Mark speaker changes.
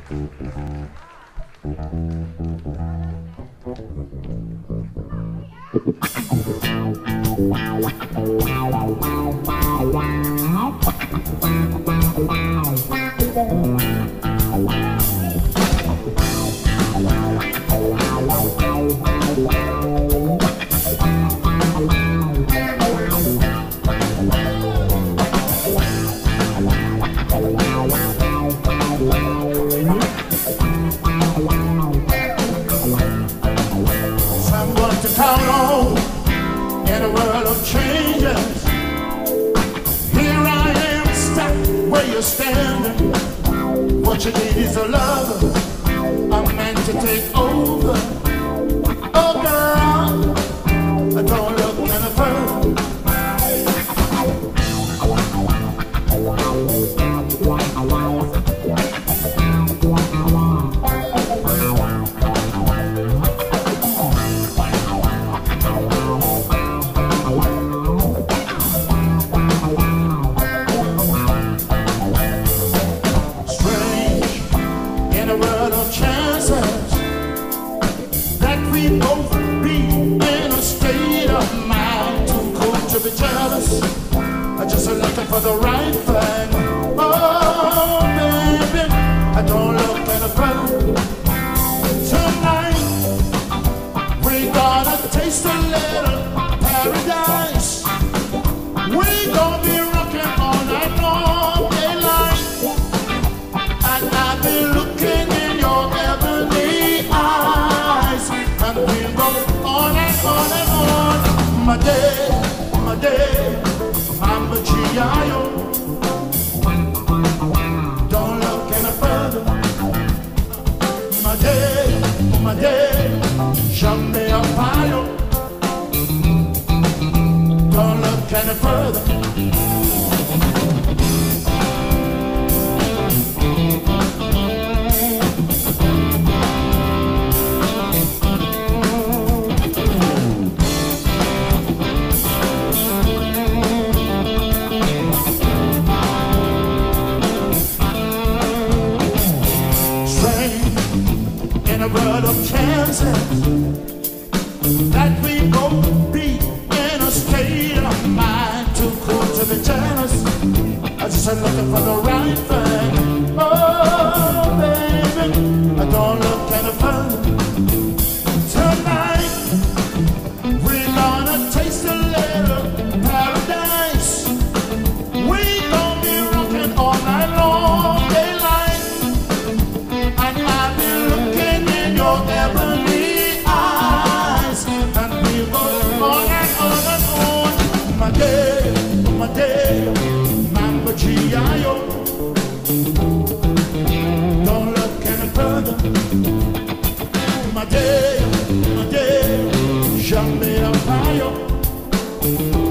Speaker 1: Someone to count on in a world of changes. Here I am, stuck where you're standing. What you need is a lover, a man to take over. Oh girl, don't look any further. Chances that we both be in a state of mind too cool to be jealous. I just looking for the right thing. Oh baby, I don't look any further. Tonight we gonna taste a little paradise. We gonna be rocking all night long, daylight, and I'll be looking in your ebony eyes, and we go on and on and on. My day, Mama G.I.O. Don't look any further. My day, Jamie Apayo. Don't look any further. In a world of chances that we both be in a state of mind too cool to be jealous. I just ain't looking for the right thing. Oh baby, I don't look any further. Tonight we gonna taste a little paradise. We gonna be rocking all night long, daylight, and I'll be looking in your ebony eyes, and we go on and on and on. My day, Mamba G.I.O. Don't look any further. My day, Jamie Apayo.